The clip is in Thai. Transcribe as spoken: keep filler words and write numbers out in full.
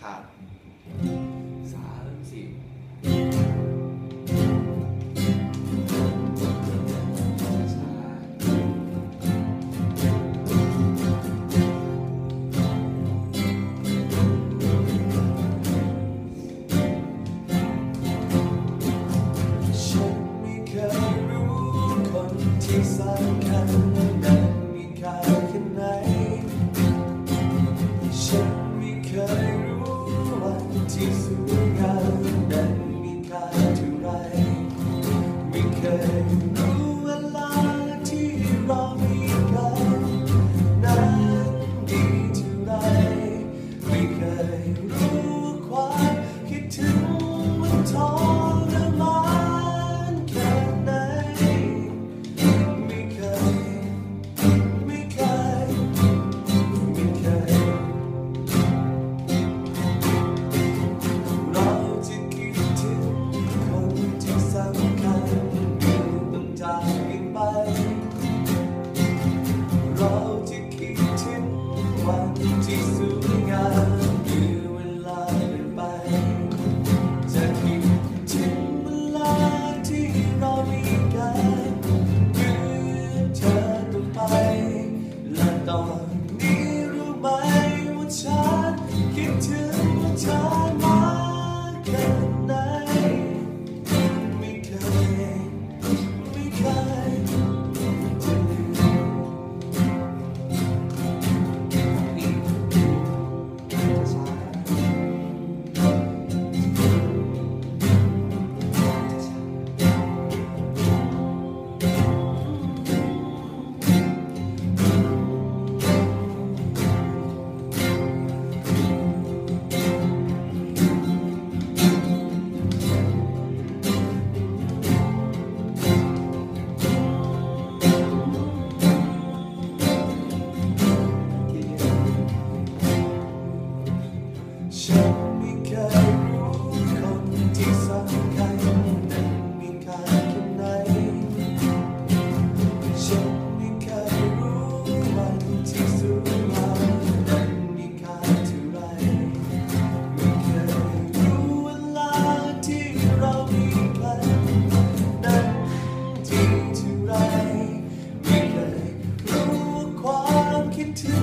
ครับสามสี่ที่สำคัญนั้นมีค่าแค่ไหนฉันไม่เคยรู้วันที่สวยงามนั้นมีค่าเท่าไรไม่เคยรู้เวลาที่เรามีกันนั้นดีเท่าไรไม่เคยรู้ความคิดถึงมันทรมานแค่ไหนเราจะคิดถึงวันที่สวยงามเมื่อเวลาเปลี่ยนไปจะคิดถึงเวลาที่เรามีกันเมื่อเธอต้องไปและตอนนี้รู้ไหมว่าฉันคิดถึงเธอมากแค่ไหนไม่เคยไม่เคยฉันไม่เคยรู้คนที่สำคัญนั้นมีค่าแค่ไหนฉันไม่เคยรู้วันที่สวยงามนั้นมีค่าเท่าไรไม่เคยรู้เวลาที่เรามีกันนั้นดีเท่าไรไม่เคยรู้ความคิดถึง